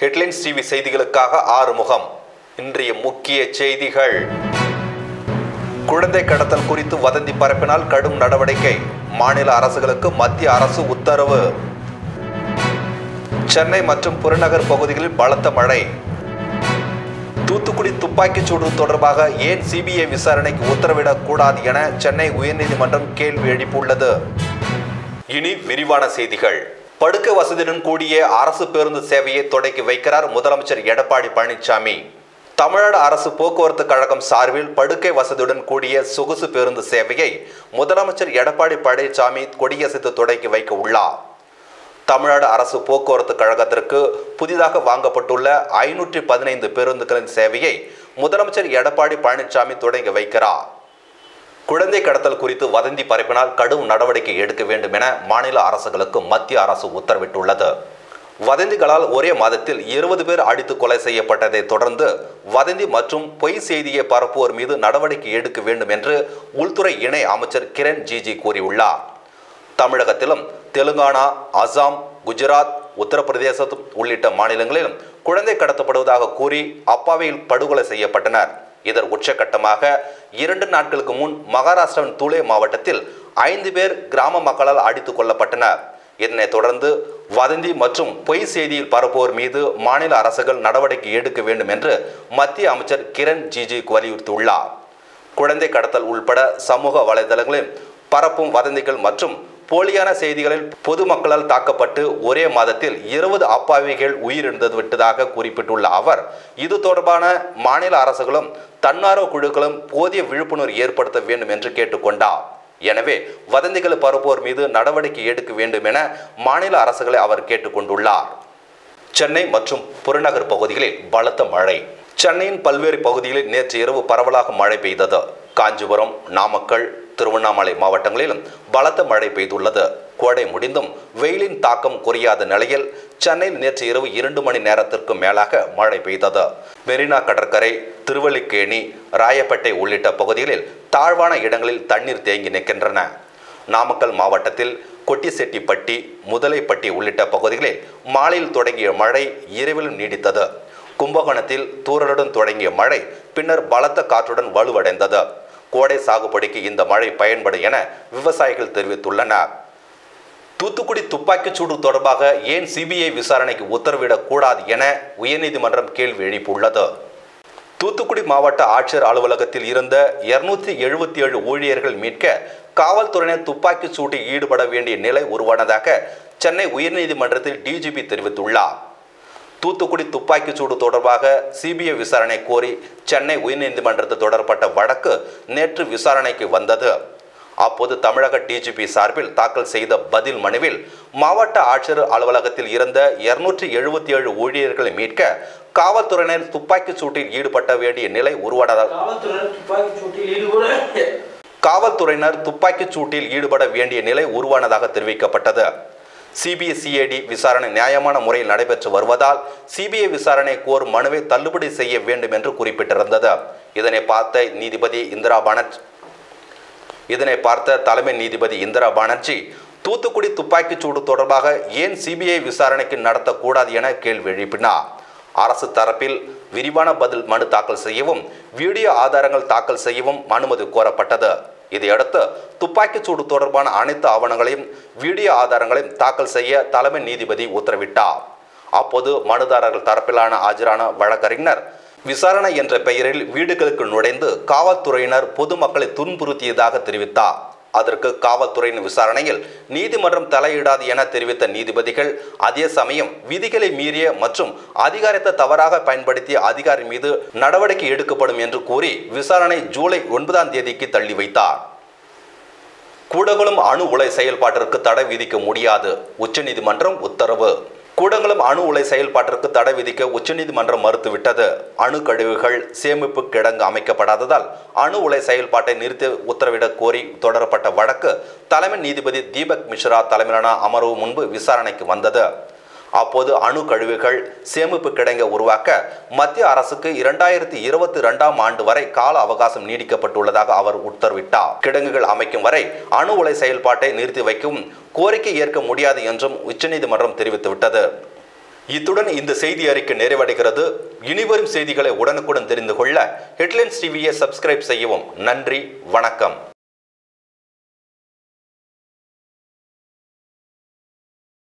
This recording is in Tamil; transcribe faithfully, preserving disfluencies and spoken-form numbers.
ஹெட்லைன்ஸ் டிவி செய்திகளுக்காக ஆறுமுகம். இன்றைய முக்கிய செய்திகள். குழந்தை கடத்தல் குறித்து வதந்தி பரப்பினால் கடும் நடவடிக்கை, மாநில அரசுகளுக்கு மத்திய அரசு உத்தரவு. சென்னை மற்றும் புறநகர் பகுதிகளில் பலத்த மழை. தூத்துக்குடி துப்பாக்கிச் சூடு தொடர்பாக ஏன் சிபிஐ விசாரணைக்கு உத்தரவிடக்கூடாது என சென்னை உயர்நீதிமன்றம் கேள்வி எழுப்பியுள்ளது. இனி விரிவான செய்திகள். படுக்கை வசதியுடன் கூடிய அரசு பேருந்து சேவையை தொடங்கி வைக்கிறார் முதலமைச்சர் எடப்பாடி பழனிசாமி. தமிழ்நாடு அரசு போக்குவரத்து கழகம் சார்பில் படுக்கை வசதியுடன் கூடிய சொகுசு பேருந்து சேவையை முதலமைச்சர் எடப்பாடி பழனிசாமி கொடியசைத்து தொடங்கி வைக்க உள்ளார். தமிழ்நாடு அரசு போக்குவரத்து கழகத்திற்கு புதிதாக வாங்கப்பட்டுள்ள ஐநூற்றி பதினைந்து பேருந்துகளின் சேவையை முதலமைச்சர் எடப்பாடி பழனிசாமி தொடங்கி வைக்கிறார். குழந்தை கடத்தல் குறித்து வதந்தி பரப்பினால் கடும் நடவடிக்கை எடுக்க வேண்டும் என மாநில அரசுகளுக்கு மத்திய அரசு உத்தரவிட்டுள்ளது. வதந்திகளால் ஒரே மாதத்தில் இருபது பேர் அடித்து கொலை செய்யப்பட்டதை தொடர்ந்து வதந்தி மற்றும் பொய் செய்தியை பரப்புவோர் மீது நடவடிக்கை எடுக்க வேண்டும் என்று உள்துறை இணை அமைச்சர் கிரண் ரிஜிஜு கூறியுள்ளார். தமிழகத்திலும் தெலுங்கானா, அசாம், குஜராத், உத்தரப்பிரதேசம் உள்ளிட்ட மாநிலங்களிலும் குழந்தை கடத்தப்படுவதாக கூறி அப்பாவியில் படுகொலை செய்யப்பட்டனர். இதன் உச்சகட்டமாக இரண்டு நாட்களுக்கு முன் மகாராஷ்டிராவின் துலே மாவட்டத்தில் ஐந்து பேர் கிராம மக்களால் அடித்துக் கொல்லப்பட்டனர். இதனைத் தொடர்ந்து வதந்தி மற்றும் பொய் செய்தியில் பரப்புவோர் மீது மாநில அரசுகள் நடவடிக்கை எடுக்க வேண்டும் என்று மத்திய அமைச்சர் கிரண் ரிஜிஜு வலியுறுத்தியுள்ளார். குழந்தை கடத்தல் உள்பட சமூக வலைதளங்களில் பரப்பும் வதந்திகள் மற்றும் போலியான செய்திகளில் பொதுமக்களால் தாக்கப்பட்டு ஒரே மாதத்தில் இருபது அப்பாவிகள் உயிரிழந்து விட்டதாக குறிப்பிட்டுள்ள அவர், இது தொடர்பான மாநில அரசுகளும் தன்னார்வ குழுக்களும் போதிய விழிப்புணர்வு ஏற்படுத்த வேண்டும் என்று கேட்டுக்கொண்டார். எனவே வதந்திகளை பரப்புவோர் மீது நடவடிக்கை எடுக்க வேண்டும் என மாநில அரசுகளை அவர் கேட்டுக்கொண்டுள்ளார். சென்னை மற்றும் புறநகர் பகுதிகளில் பலத்த மழை. சென்னையின் பல்வேறு பகுதிகளில் நேற்று இரவு பரவலாக மழை பெய்தது. காஞ்சிபுரம், நாமக்கல், திருவண்ணாமலை மாவட்டங்களிலும் பலத்த மழை பெய்துள்ளது. கோடை முடிந்தும் வெயிலின் தாக்கம் குறையாத நிலையில் சென்னையில் நேற்று இரவு இரண்டு மணி நேரத்திற்கு மேலாக மழை பெய்தது. மெரினா கடற்கரை, திருவல்லிக்கேணி, ராயப்பேட்டை உள்ளிட்ட பகுதிகளில் தாழ்வான இடங்களில் தண்ணீர் தேங்கி நிற்கின்றன. நாமக்கல் மாவட்டத்தில் கொட்டிசெட்டிப்பட்டி, முதலைப்பட்டி உள்ளிட்ட பகுதிகளில் மாலையில் தொடங்கிய மழை இரவிலும் நீடித்தது. கும்பகோணத்தில் தூறலுடன் தொடங்கிய மழை பின்னர் பலத்த காற்றுடன் வலுவடைந்தது. கோடை சாகுபடிக்கு இந்த மழை பயன்படும் என விவசாயிகள் தெரிவித்துள்ளனர். தூத்துக்குடி துப்பாக்கிச் சூடு தொடர்பாக ஏன் சிபிஐ விசாரணைக்கு உத்தரவிடக்கூடாது என உயர்நீதிமன்றம் கேள்வி எழுப்பியுள்ளது. தூத்துக்குடி மாவட்ட ஆட்சியர் அலுவலகத்தில் இருந்த இருநூற்றி எழுபத்தி ஏழு ஊழியர்கள் மீட்க காவல்துறையினர் துப்பாக்கிச் சூட்டில் ஈடுபட வேண்டிய நிலை உருவானதாக சென்னை உயர்நீதிமன்றத்தில் டிஜிபி தெரிவித்துள்ளார். தூத்துக்குடி துப்பாக்கிச் சூடு தொடர்பாக சிபிஐ விசாரணை கோரி சென்னை உயர்நீதிமன்றத்தில் தொடரப்பட்ட வழக்கு நேற்று விசாரணைக்கு வந்தது. அப்போது தமிழக டிஜிபி சார்பில் தாக்கல் செய்த பதில் மனுவில் மாவட்ட ஆட்சியர் அலுவலகத்தில் இருந்த இருநூற்றி எழுபத்தி ஏழு ஊழியர்களை மீட்க காவல்துறையினர் துப்பாக்கிச் சூட்டில் ஈடுபட வேண்டிய நிலை உருவானதாக காவல்துறையினர் துப்பாக்கிச் சூட்டில் ஈடுபட வேண்டிய நிலை உருவானதாக தெரிவிக்கப்பட்டது. சிபிஐ விசாரணை நியாயமான முறையில் நடைபெற்று வருவதால் சிபிஐ விசாரணை கோரும் மனுவை தள்ளுபடி செய்ய வேண்டும் என்று குறிப்பிட்டிருந்தது. இதனை பார்த்த நீதிபதி இந்திரா பானர்ஜி இதனை பார்த்த தலைமை நீதிபதி இந்திரா பானர்ஜி தூத்துக்குடி துப்பாக்கிச் சூடு தொடர்பாக ஏன் சிபிஐ விசாரணைக்கு நடத்தக்கூடாது என கேள்வி எழுப்பினார். அரசு தரப்பில் விரிவான பதில் மனு தாக்கல் செய்யவும் வீடியோ ஆதாரங்கள் தாக்கல் செய்யவும் அனுமதி கோரப்பட்டது. இதையடுத்து துப்பாக்கிச் சூடு தொடர்பான அனைத்து ஆவணங்களையும் வீடியோ ஆதாரங்களையும் தாக்கல் செய்ய தலைமை நீதிபதி உத்தரவிட்டார். அப்போது மனுதாரர்கள் தரப்பிலான ஆஜரான வழக்கறிஞர் விசாரணை என்ற பெயரில் வீடுகளுக்கு நுழைந்து காவல்துறையினர் பொதுமக்களை துன்புறுத்தியதாக தெரிவித்தார். அதற்கு காவல்துறையின் விசாரணையில் நீதிமன்றம் தலையிடாது என தெரிவித்த நீதிபதிகள், அதே சமயம் விதிகளை மீறிய மற்றும் அதிகாரத்தை தவறாக பயன்படுத்திய அதிகாரி மீது நடவடிக்கை எடுக்கப்படும் என்று கூறி விசாரணை ஜூலை ஒன்பதாம் தேதிக்கு தள்ளி வைத்தார். கூடங்குளம் அணு உலை செயல்பாட்டிற்கு தடை விதிக்க முடியாது, உச்சநீதிமன்றம் உத்தரவு. கூடங்குளம் அணு உலை செயல்பாட்டிற்கு தடை விதிக்க உச்சநீதிமன்றம் மறுத்துவிட்டது. அணு கழிவுகள் சேமிப்பு கிடங்கு அமைக்கப்படாததால் அணு உலை செயல்பாட்டை நிறுத்தி உத்தரவிட கோரி தொடரப்பட்ட வழக்கு தலைமை நீதிபதி தீபக் மிஸ்ரா தலைமையிலான அமர்வு முன்பு விசாரணைக்கு வந்தது. அப்போது அணு கழிவுகள் சேமிப்பு கிடங்கை உருவாக்க மத்திய அரசுக்கு இரண்டாயிரத்தி இருபத்தி இரண்டாம் ஆண்டு வரை கால அவகாசம் நீடிக்கப்பட்டுள்ளதாக அவர் உத்தரவிட்டார். கிடங்குகள் அமைக்கும் வரை அணு உலை செயல்பாட்டை நிறுத்தி வைக்கும் கோரிக்கை ஏற்க முடியாது என்றும் உச்சநீதிமன்றம் தெரிவித்துவிட்டது. இத்துடன் இந்த செய்தி அறிக்கை நிறைவடைகிறது. இனிவரும் செய்திகளை உடனுக்குடன் தெரிந்து கொள்ள ஹெட்லைன்ஸ் டிவியை சப்ஸ்கிரைப் செய்யவும். நன்றி, வணக்கம்.